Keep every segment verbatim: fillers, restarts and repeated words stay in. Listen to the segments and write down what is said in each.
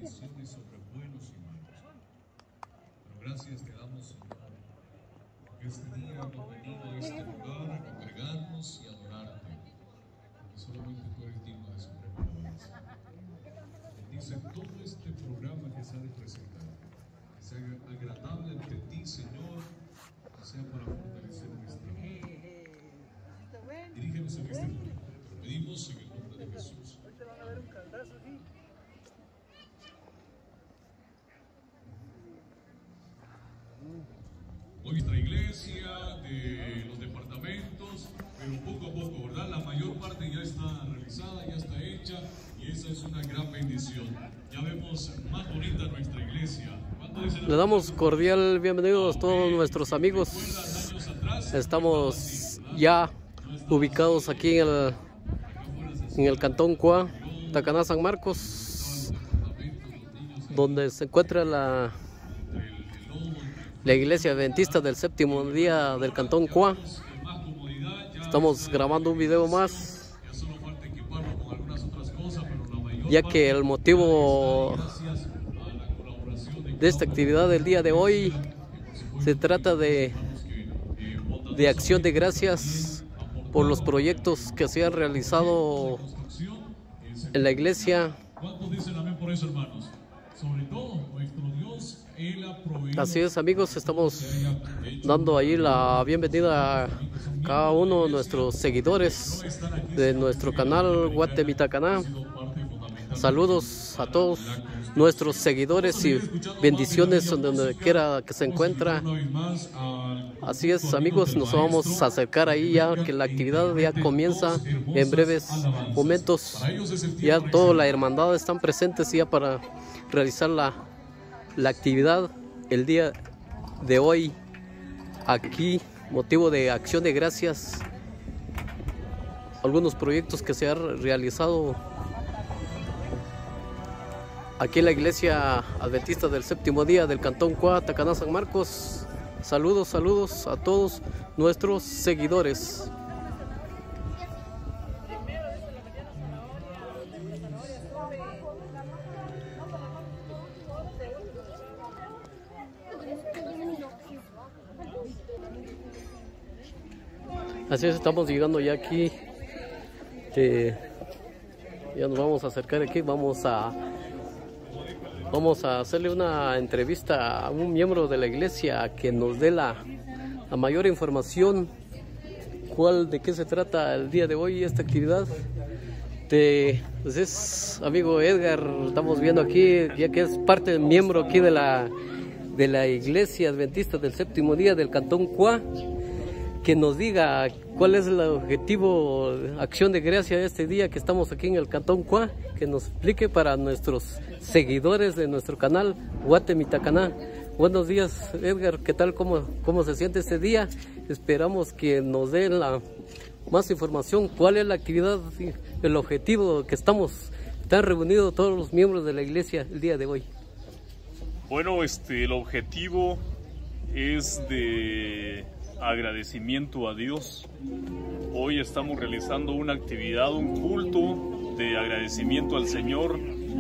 bendiciones sobre buenos y malos. Pero gracias te damos, Señor, porque este día hemos venido a este lugar a congregarnos y adorarte, porque solamente tú eres digno de suprema alabanza. Bendice todo este programa que se ha de presentar, que sea agradable ante ti, Señor, que sea para fortalecer nuestra vida. Dirígenos en este momento, te lo pedimos en el nombre de Jesús. Hoy te van a ver un caldazo, sí. Hoy nuestra iglesia de los departamentos, pero poco a poco, ¿verdad? La mayor parte ya está realizada, ya está hecha, y esa es una gran bendición. Ya vemos más bonita nuestra iglesia. Le damos cordial bienvenidos a todos nuestros amigos. Estamos ya ubicados aquí en el, en el Cantón Cuá, Tacaná, San Marcos, donde se encuentra la, la iglesia adventista del séptimo día del Cantón Cuá. Estamos grabando un video más, ya que el motivo de esta actividad del día de hoy se trata de, de acción de gracias por los proyectos que se han realizado en la iglesia. Así es, amigos, estamos dando ahí la bienvenida a cada uno de nuestros seguidores de nuestro canal Guatemitacaná. Saludos a todos nuestros seguidores y bendiciones donde quiera que se encuentra. Así es, amigos, nos vamos a acercar ahí ya que la actividad ya comienza en breves momentos. Ya toda la hermandad están presentes ya para realizar la, la actividad el día de hoy aquí, motivo de acción de gracias. Algunos proyectos que se han realizado aquí en la iglesia adventista del séptimo día del Cantón Cuá, Tacaná, San Marcos. Saludos, saludos a todos nuestros seguidores. Así es, estamos llegando ya aquí. Eh, ya nos vamos a acercar aquí, vamos a Vamos a hacerle una entrevista a un miembro de la iglesia que nos dé la, la mayor información, cuál, de qué se trata el día de hoy esta actividad. De, pues es amigo Edgar, estamos viendo aquí, ya que es parte, miembro aquí de la, de la iglesia adventista del séptimo día del Cantón Cuá, que nos diga cuál es el objetivo de acción de gracia de este día que estamos aquí en el Cantón Cuá, que nos explique para nuestros seguidores de nuestro canal Guatemitacaná. Buenos días, Edgar, ¿qué tal? ¿Cómo, cómo se siente este día? Esperamos que nos den la más información, cuál es la actividad, el objetivo que estamos tan reunidos todos los miembros de la iglesia el día de hoy. Bueno, este, el objetivo es de agradecimiento a Dios. Hoy estamos realizando una actividad, un culto de agradecimiento al Señor,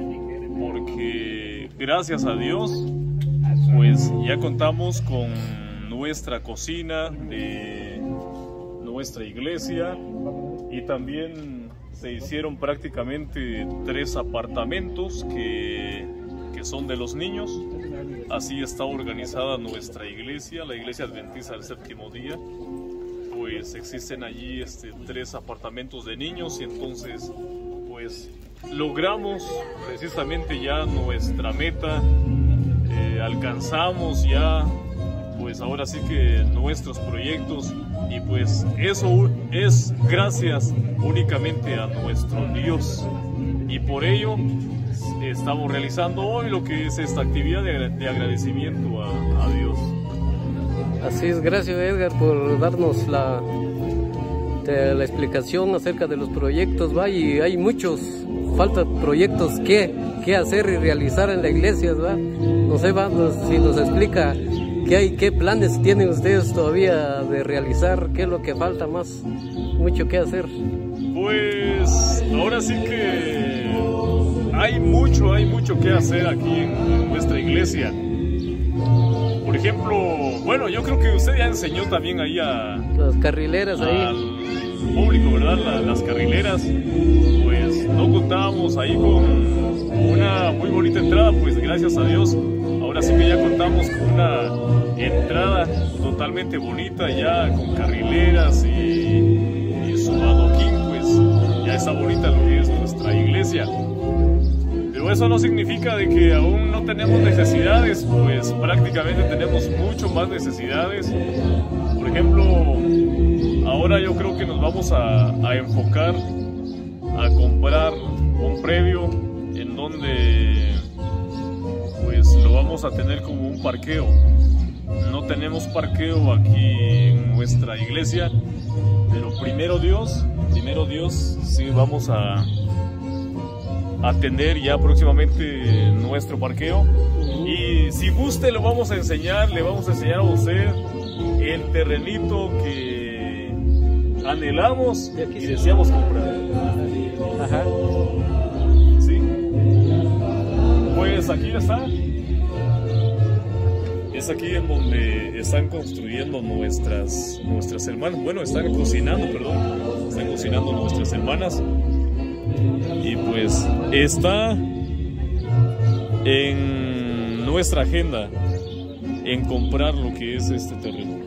porque gracias a Dios pues ya contamos con nuestra cocina de nuestra iglesia, y también se hicieron prácticamente tres apartamentos que, que son de los niños. Así está organizada nuestra iglesia, la iglesia adventista del séptimo día. Pues existen allí este, tres apartamentos de niños, y entonces pues logramos precisamente ya nuestra meta, eh, alcanzamos ya pues ahora sí que nuestros proyectos, y pues eso es gracias únicamente a nuestro Dios, y por ello estamos realizando hoy lo que es esta actividad de, de agradecimiento a, a Dios. Así es, gracias Edgar por darnos la, de, la explicación acerca de los proyectos, ¿va? Y hay muchos, falta proyectos que, que hacer y realizar en la iglesia, ¿va? No sé, ¿va? Nos, si nos explica qué hay, qué planes tienen ustedes todavía de realizar, qué es lo que falta más, mucho que hacer. Pues ahora sí que hay mucho, hay mucho que hacer aquí en nuestra iglesia. Por ejemplo, bueno, yo creo que usted ya enseñó también ahí a las carrileras ahí al público, ¿verdad? La, las carrileras, pues no contábamos ahí con una muy bonita entrada, pues gracias a Dios, ahora sí que ya contamos con una entrada totalmente bonita, ya con carrileras y, y su adoquín, pues ya está bonita lo que es nuestra iglesia. Pero eso no significa de que aún no tenemos necesidades, pues prácticamente tenemos mucho más necesidades. Por ejemplo, ahora yo creo que nos vamos a, a enfocar a comprar un predio en donde pues lo vamos a tener como un parqueo. No tenemos parqueo aquí en nuestra iglesia, pero primero Dios, primero Dios, sí vamos a a tener ya próximamente nuestro parqueo. Y si guste lo vamos a enseñar, le vamos a enseñar a usted el terrenito que anhelamos y deseamos comprar. Ajá. Sí. Pues aquí está. Es aquí en donde están construyendo nuestras, nuestras hermanas. Bueno, están cocinando, perdón. Están cocinando nuestras hermanas. Y pues está en nuestra agenda en comprar lo que es este terreno.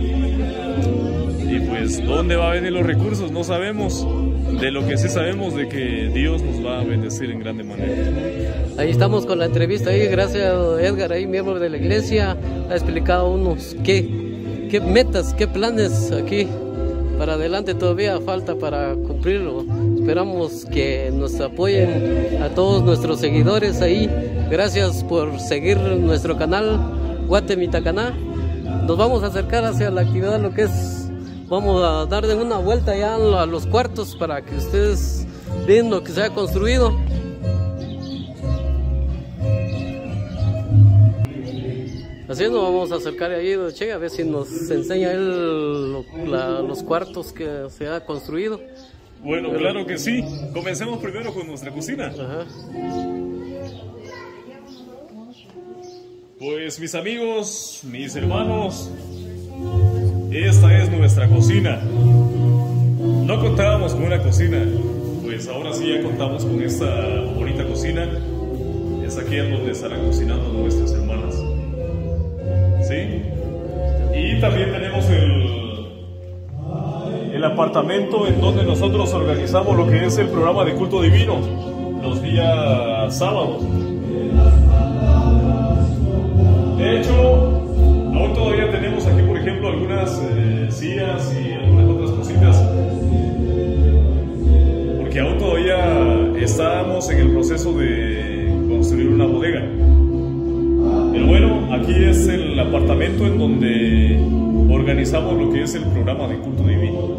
Y pues, ¿dónde va a venir los recursos? No sabemos. De lo que sí sabemos de que Dios nos va a bendecir en grande manera. Ahí estamos con la entrevista ahí, gracias a Edgar, ahí miembro de la iglesia, ha explicado unos qué, qué metas, qué planes aquí para adelante, todavía falta para cumplirlo. Esperamos que nos apoyen a todos nuestros seguidores ahí. Gracias por seguir nuestro canal Guatemitacaná. Nos vamos a acercar hacia la actividad, lo que es, vamos a darle una vuelta ya a los cuartos para que ustedes vean lo que se ha construido. Así nos vamos a acercar ahí, Che, a ver si nos enseña él lo, la, los cuartos que se ha construido. Bueno, pero claro que sí. Comencemos primero con nuestra cocina. Ajá. Pues mis amigos, mis hermanos, esta es nuestra cocina. No contábamos con una cocina, pues ahora sí ya contamos con esta bonita cocina. Es aquí en donde estarán cocinando nuestras hermanas. ¿Sí? Y también tenemos el, el apartamento en donde nosotros organizamos lo que es el programa de culto divino los días sábados. De hecho, aún todavía tenemos aquí, por ejemplo, algunas eh, sillas y algunas otras cositas, porque aún todavía estamos en el proceso de construir una bodega. Pero bueno, aquí es el apartamento en donde organizamos lo que es el programa de culto divino.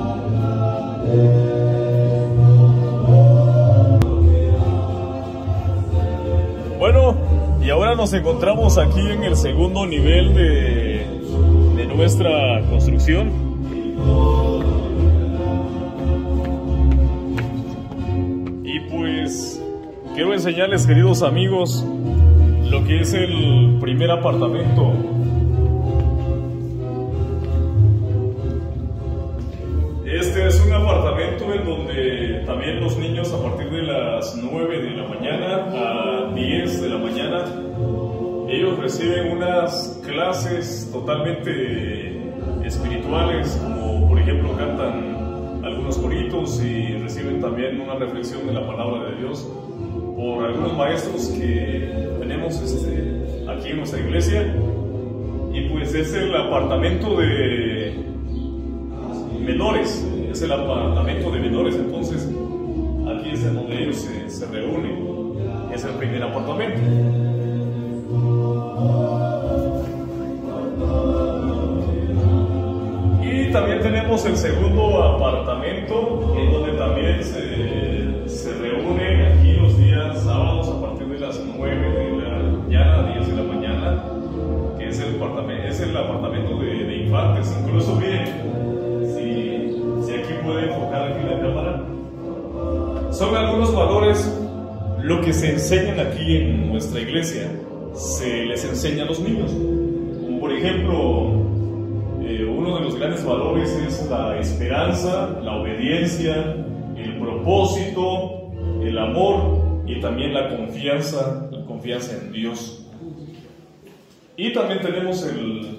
Bueno, y ahora nos encontramos aquí en el segundo nivel de, de nuestra construcción. Y pues quiero enseñarles, queridos amigos, lo que es el primer apartamento. Este es un apartamento en donde también los niños a partir de las nueve de la mañana a diez de la mañana, ellos reciben unas clases totalmente espirituales, como por ejemplo cantan algunos coritos y reciben también una reflexión de la palabra de Dios por algunos maestros que tenemos este, aquí en nuestra iglesia. Y pues es el apartamento de menores, es el apartamento de menores, entonces aquí es en donde ellos se, se reúnen, es el primer apartamento. Y también tenemos el segundo apartamento, en donde también se, se reúnen aquí los días sábados a partir de las nueve de la mañana, diez de la mañana, que es el apartamento, es el apartamento de, de infantes. Incluso miren, si, si aquí puede enfocar aquí la cámara, son algunos valores lo que se enseñan aquí en nuestra iglesia se les enseña a los niños. Como por ejemplo, eh, uno de los grandes valores es la esperanza, la obediencia, el propósito, el amor y también la confianza, la confianza en Dios. Y también tenemos el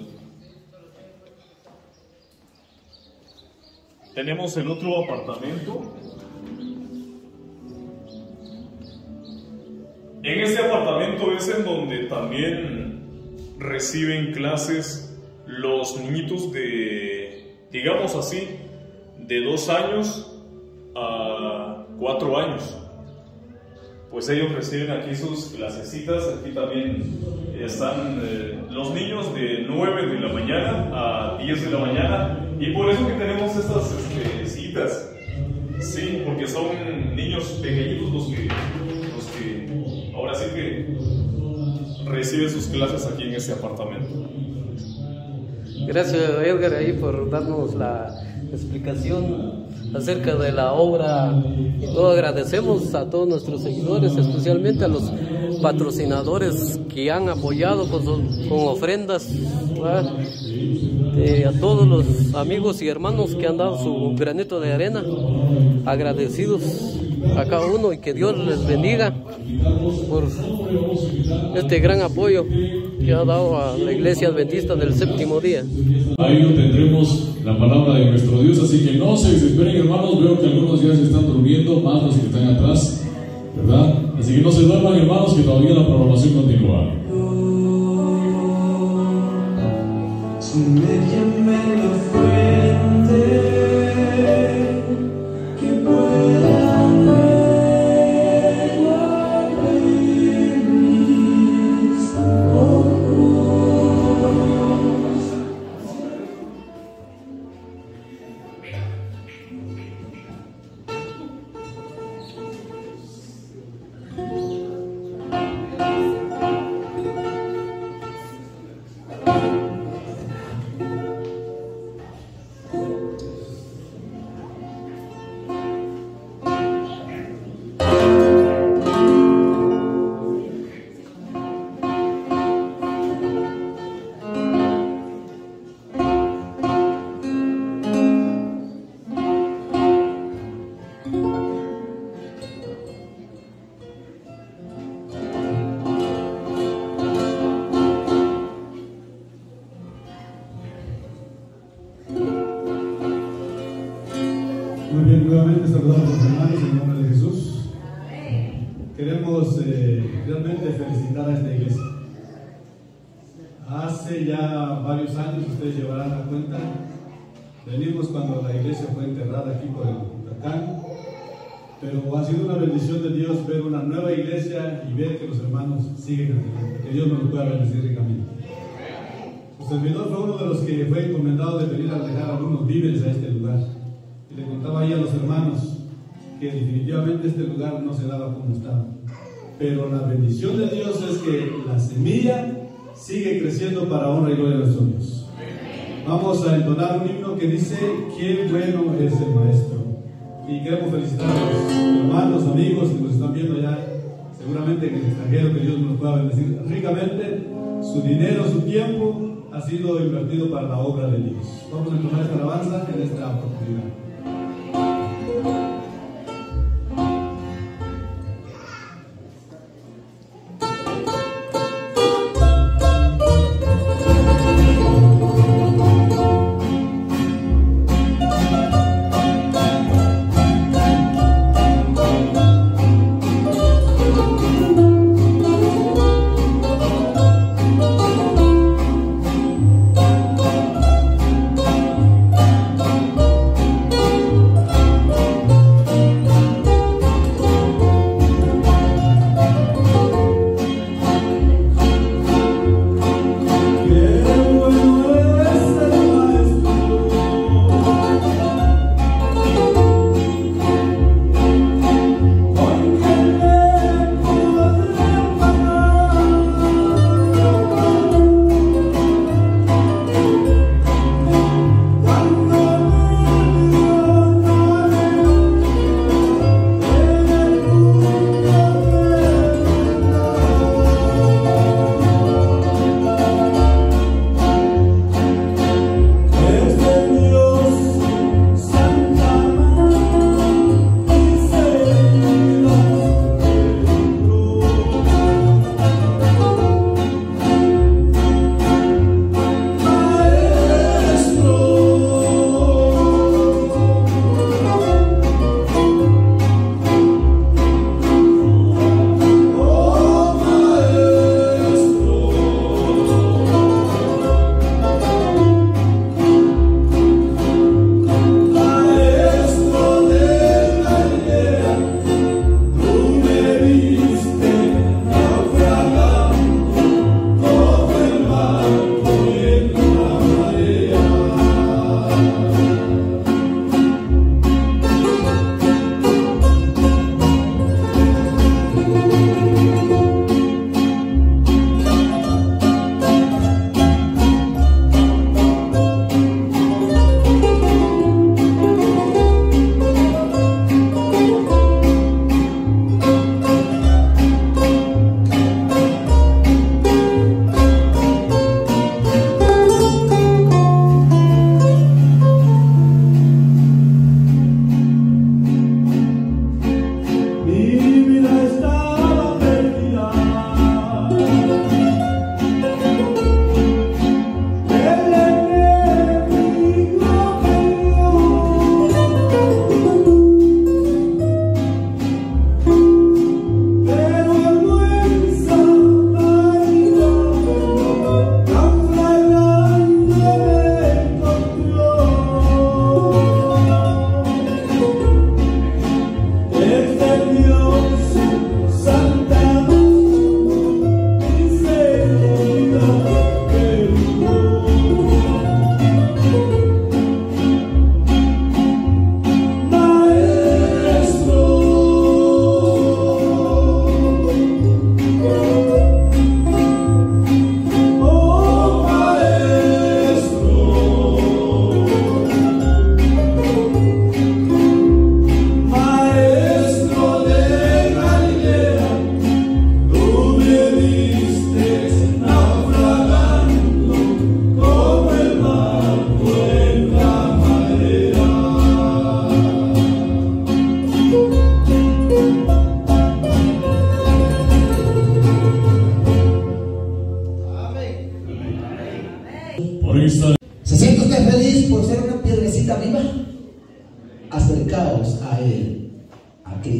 tenemos el otro apartamento. En este apartamento es en donde también reciben clases los niñitos de, digamos así, de dos años a cuatro años. Pues ellos reciben aquí sus clasecitas. Aquí también están eh, los niños de nueve de la mañana a diez de la mañana. Y por eso que tenemos estas este, citas. Sí, porque son niños pequeñitos los que, los que ahora sí que reciben sus clases aquí en este apartamento. Gracias, Edgar, ahí por darnos la explicación acerca de la obra. Y todo agradecemos a todos nuestros seguidores, especialmente a los patrocinadores que han apoyado con, su, con ofrendas, eh, a todos los amigos y hermanos que han dado su granito de arena. Agradecidos a cada uno y que Dios les bendiga por este gran apoyo que ha dado a la Iglesia Adventista del Séptimo Día. Ahí no tendremos la palabra de nuestro Dios, así que no se desesperen, hermanos. Veo que algunos ya se están durmiendo, más los que están atrás, ¿verdad? Así que no se duerman, hermanos, que todavía la programación continúa. Muy bien, nuevamente saludamos a los hermanos en nombre de Jesús. Queremos eh, realmente felicitar a esta iglesia. Hace ya varios años, ustedes llevarán la cuenta, venimos cuando la iglesia fue enterrada aquí por el huracán, pero ha sido una bendición de Dios ver una nueva iglesia y ver que los hermanos siguen adelante, que Dios nos lo pueda bendecir ricamente. Su servidor fue uno de los que fue encomendado de venir a dejar algunos víveres a este lugar. Y le contaba ahí a los hermanos que definitivamente este lugar no se daba como estaba. Pero la bendición de Dios es que la semilla sigue creciendo para honra y gloria de nuestro Dios. Vamos a entonar un himno que dice: qué bueno es el Maestro. Y queremos felicitar a los hermanos, amigos que nos están viendo ya, seguramente en el extranjero, que Dios nos pueda bendecir ricamente. Su dinero, su tiempo ha sido invertido para la obra de Dios. Vamos a entonar esta alabanza en esta oportunidad. Thank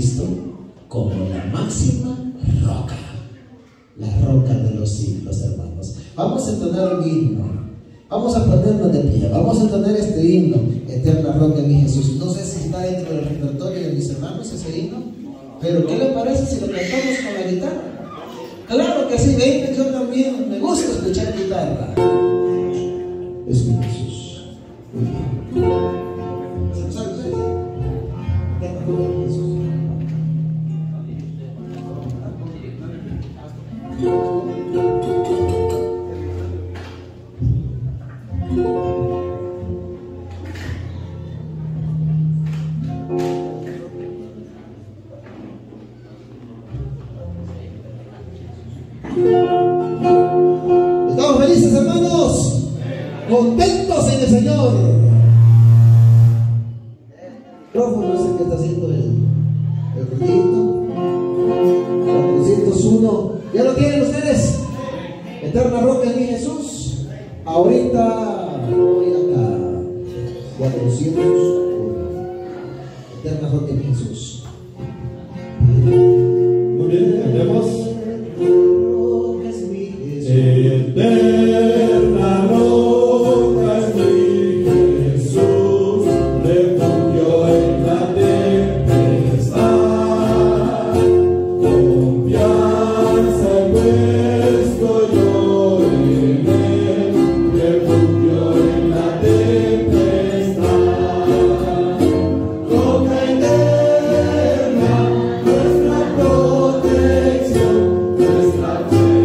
Cristo como la máxima roca, la roca de los siglos, hermanos. Vamos a entonar un himno, vamos a ponernos de pie, vamos a entonar este himno, Eterna Roca en mi Jesús. No sé si está dentro del repertorio de mis hermanos ese himno, pero ¿qué le parece si lo cantamos con la guitarra? Claro que sí, ven, yo también me gusta escuchar guitarra. Es mi Jesús. Muy bien. ¿Sabes? Eterna Roca en mi Jesús. ¿Estamos felices, hermanos? ¿Contentos en el Señor? Prófugo es el que está haciendo el, el ruidito. cuatrocientos uno. ¿Ya lo tienen ustedes? Eterna Roca en mi Jesús. Ahorita voy acá. cuatrocientos uno. Eterna Roca en mi Jesús. Muy bien, cantemos. Eterna roca es mi Jesús, refugio en la tempestad, confianza he puesto yo en él, refugio en la tempestad, roca eterna, nuestra protección, nuestra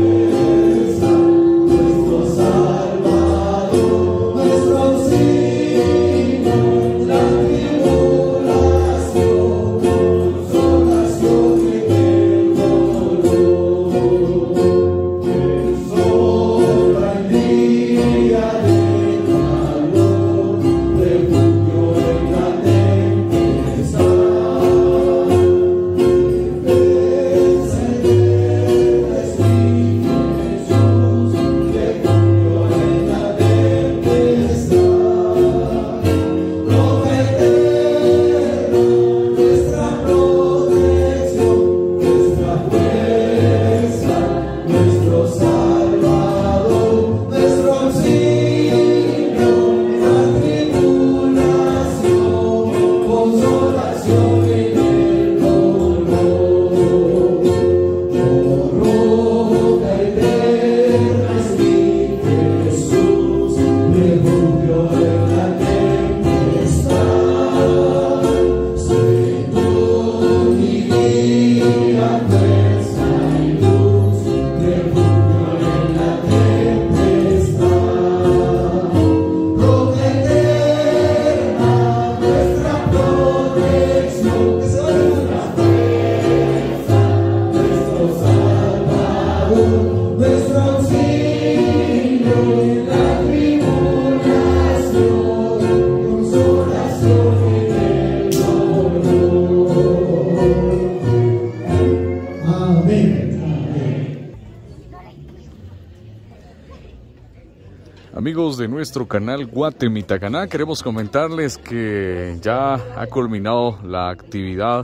Amigos de nuestro canal Guatemitacaná, queremos comentarles que ya ha culminado la actividad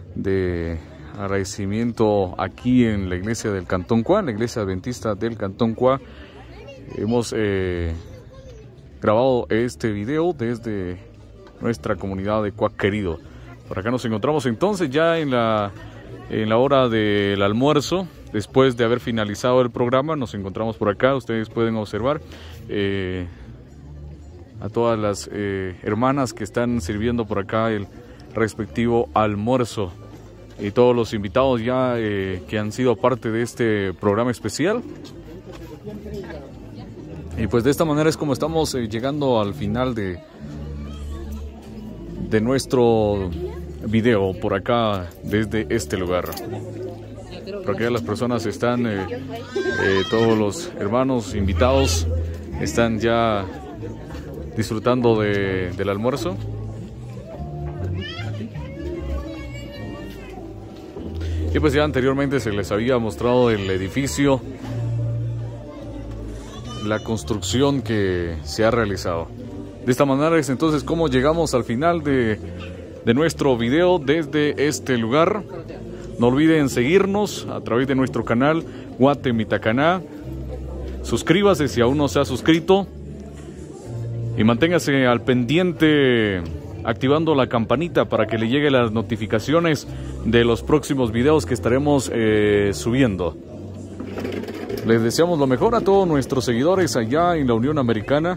de agradecimiento aquí en la iglesia del Cantón Cuá, la iglesia adventista del Cantón Cuá. Hemos eh, grabado este video desde nuestra comunidad de Cuá Querido. Por acá nos encontramos entonces ya en la, en la hora del almuerzo. Después de haber finalizado el programa, nos encontramos por acá. Ustedes pueden observar eh, a todas las eh, hermanas que están sirviendo por acá el respectivo almuerzo. Y todos los invitados ya eh, que han sido parte de este programa especial. Y pues de esta manera es como estamos eh, llegando al final de, de nuestro video por acá desde este lugar. Por acá las personas están, eh, eh, todos los hermanos invitados están ya disfrutando de, del almuerzo. Y pues ya anteriormente se les había mostrado el edificio, la construcción que se ha realizado. De esta manera es entonces como llegamos al final de de nuestro video desde este lugar. No olviden seguirnos a través de nuestro canal Guatemitacaná. Suscríbase si aún no se ha suscrito y manténgase al pendiente activando la campanita para que le lleguen las notificaciones de los próximos videos que estaremos eh, subiendo. Les deseamos lo mejor a todos nuestros seguidores allá en la Unión Americana.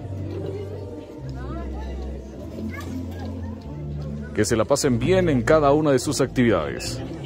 Que se la pasen bien en cada una de sus actividades.